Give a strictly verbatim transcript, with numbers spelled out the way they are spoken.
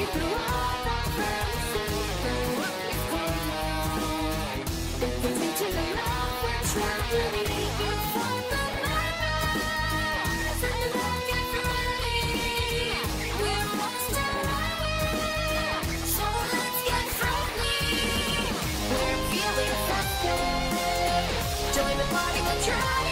through all the promises, the work is going on. If it's reaching the love, we're trying to make it from the miles and the back and free. We're almost done, so let's get friendly. We're feeling festive. Join the party, we'll try.